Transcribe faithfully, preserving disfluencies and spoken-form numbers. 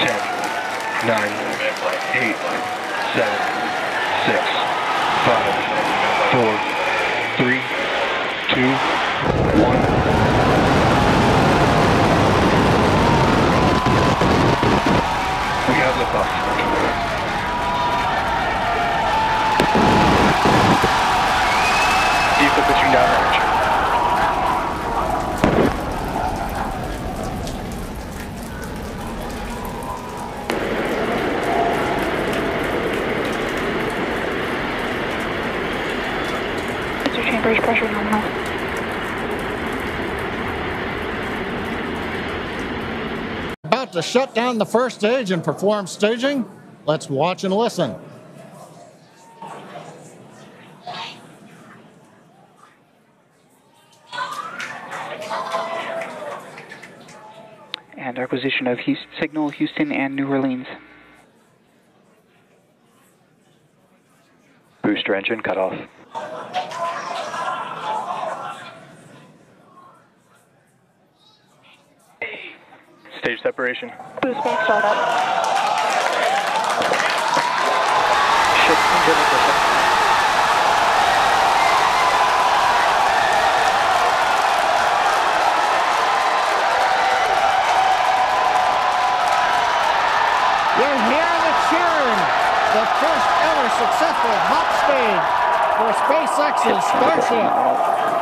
ten, nine, eight, seven, six, five, four, three, two, one. We have liftoff. Vehicle pitching downrange. Booster chambers pressure nominal. About to shut down the first stage and perform staging. Let's watch and listen. And acquisition of Houston, signal Houston and New Orleans. Booster engine cut off. Stage separation. Boost bank startup. Shift engine ignition. You're hearing the cheering. The first ever successful hop stage for SpaceX's Starship.